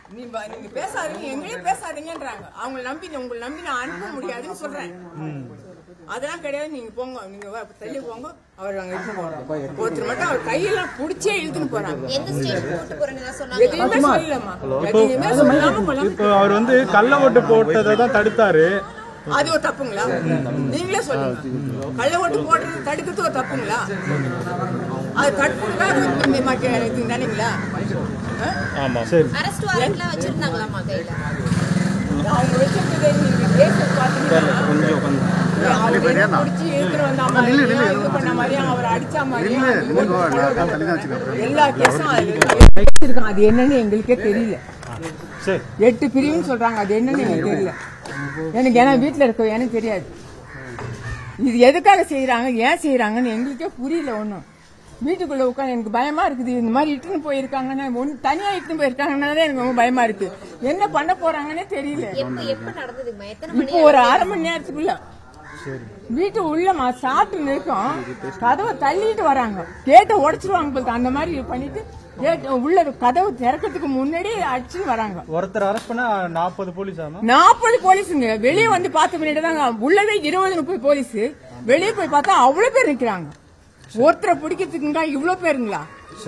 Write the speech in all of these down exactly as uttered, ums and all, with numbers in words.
நீங்க பேசாதீங்க எங்களே பேசாதீங்கன்றாங்க. அவங்க நம்பி உங்களை நம்பி நான் அனுப்ப முடியாதுன்னு சொல்றேன். அதெல்லாம் கிடையாது. நீங்க போங்க, நீங்க தள்ளி போங்க. அவர் அங்க இழுத்து போறாங்க. ஒருத்தர் மட்டும் அவர் கையெல்லாம் புடிச்சே இழுத்துன்னு போறாங்க. எதுவுமே சொல்லலமா. இப்போ அவர் வந்து கள்ள ஓட்டு போட்டதை தான் தடுத்தாரு. அது ஒரு தப்புங்களா? நீங்களே சொல்லுங்க. கள்ள ஓட்டு போடுறது தடுக்கிறது ஒரு தப்புங்களா? அது தடுப்புக்காக தானேங்களா? ஆமா சரி. அவங்க வச்சிருக்கதை நீங்க பேச பாத்தீங்கன்னா எல்லா கேஸும் அது என்னன்னு எங்களுக்கே தெரியல. எட்டு பிரிவுன்னு சொல்றாங்க. அது என்னன்னு எனக்கு தெரியல. எனக்கு ஏன்னா வீட்டுல இருக்க எனக்கு தெரியாது. இது எதுக்காக செய்யறாங்க, ஏன் செய்யறாங்கன்னு எங்களுக்கே புரியல. ஒண்ணும் வீட்டுக்குள்ள உட்காந்து எனக்கு பயமா இருக்குது. இந்த மாதிரி இட்டுன்னு போயிருக்காங்கன்னா ஒன்னு தனியா இட்டுன்னு போயிருக்காங்கன்னா எனக்கு ரொம்ப பயமா இருக்கு. என்ன பண்ண போறாங்கன்னே தெரியல. இப்போ ஒரு அரை மணி நேரத்துக்குள்ள வீட்டு உள்ளமா சாப்பிட்டு இருக்கும், கதவை தள்ளிட்டு வராங்க, கேட்டை உடைச்சிருவாங்க போல. அந்த மாதிரி பண்ணிட்டு உள்ள கதவு திறக்கிறதுக்கு முன்னாடி அடிச்சு வராங்க. ஒருத்தர் அரெஸ்ட் பண்ணா நாற்பது போலீஸ் நாற்பது போலீஸுங்க. வெளியே வந்து பார்த்த பின்னாடி தாங்க உள்ளவே இருபது முப்பது போலீஸ். வெளியே போய் பார்த்தா அவ்வளவு பேர் நிக்கிறாங்க. ஒருத்தரை பிடிக்கிறதுக்குங்க இவ்வளவு பேருங்களா?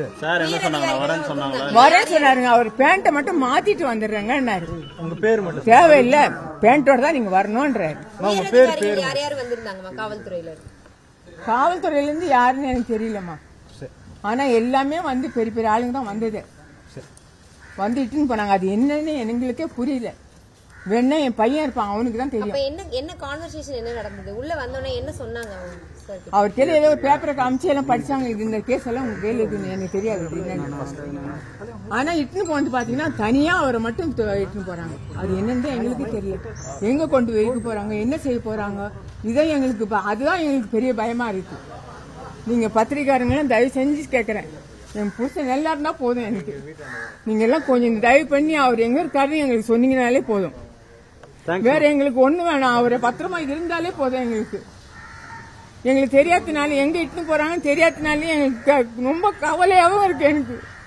வரேன்னு சொன்னாருங்க. அவர் பேண்ட்டை மட்டும் மாத்திட்டு வந்துடுறாங்க. உங்க பேர் மட்டும் தேவையில்ல, பேண்டோட தான் நீங்க வரணும்ன்றாரு. காவல்துறையில இருந்து யாருன்னு எனக்கு தெரியலமா. ஆனா எல்லாமே வந்து பெரிய பெரிய ஆளுங்க தான் வந்தது. வந்து இட்டுன்னு போனாங்க. அது என்னன்னு எங்களுக்கே புரியல. வேணா என் பையன் இருப்பான், அவனுக்கு தான் தெரியும். என்ன கான்வர்சேஷன் என்ன நடந்தது? உள்ள வந்தோடனே என்ன சொன்னாங்க? அவர் கையில ஏதோ ஒரு பேப்பரை காமிச்சு எல்லாம் படிச்சாங்க. இது இந்த கேஸ் எல்லாம் உங்க கையில இருக்குன்னு எனக்கு தெரியாது. ஆனா இட்டுன்னு போனது பாத்தீங்கன்னா தனியா அவரை மட்டும் இட்டுன்னு போறாங்க. அது என்னன்னு எங்களுக்கு தெரியல. எங்க கொண்டு வைக்க போறாங்க, என்ன செய்ய போறாங்க, இதான் எங்களுக்கு அதுதான் எங்களுக்கு பெரிய பயமா இருக்கு. நீங்க பத்திரிக்காரங்களும் தயவு செஞ்சு கேட்கறேன், என் புருஷன் நல்லா இருந்தா போதும். எனக்கு நீங்க எல்லாம் கொஞ்சம் தயவு பண்ணி அவர் எங்க இருக்காருன்னு எங்களுக்கு சொன்னீங்கனாலே போதும். வேற எங்களுக்கு ஒண்ணு வேணாம். அவரை பத்திரமா இருந்தாலே போதும். எங்களுக்கு எங்களுக்கு தெரியாதனால எங்க இட்டுன்னு போறாங்கன்னு தெரியாதனாலே எங்களுக்கு ரொம்ப கவலையாவும் இருக்கு. எனக்கு